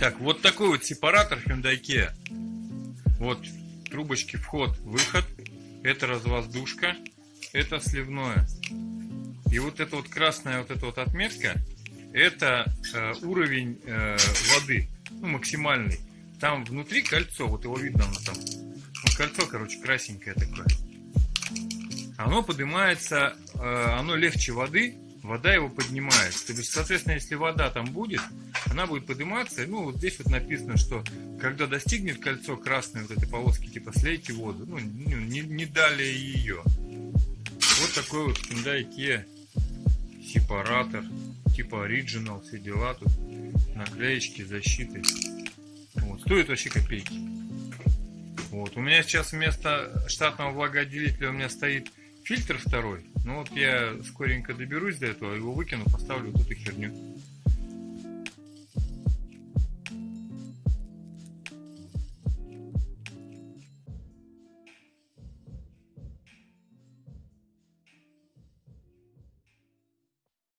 Так, вот такой вот сепаратор Hyundai Kia. Вот трубочки вход-выход. Это развоздушка. Это сливное. И вот эта вот красная вот эта вот отметка, это уровень воды, ну, максимальный. Там внутри кольцо, вот его видно, оно там. Вот кольцо, короче, красненькое такое. Оно поднимается, оно легче воды, вода его поднимает. То есть, соответственно, если вода там будет, она будет подниматься. Ну, вот здесь вот написано, что когда достигнет кольцо красной вот этой полоски, типа слейте воду. Ну, не далее ее. Вот такой вот Hyundai Kia сепаратор, типа Original, все дела тут. Наклеечки, защиты. Вот. Стоит вообще копейки. Вот. У меня сейчас вместо штатного влагоотделителя у меня стоит фильтр второй. Ну вот я скоренько доберусь до этого, его выкину, поставлю вот эту херню.